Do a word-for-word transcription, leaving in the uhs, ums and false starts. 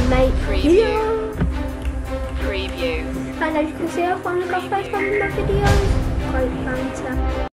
make Preview. videos. Preview. And as you can see, I've only got five hundred videos. Quite fancy.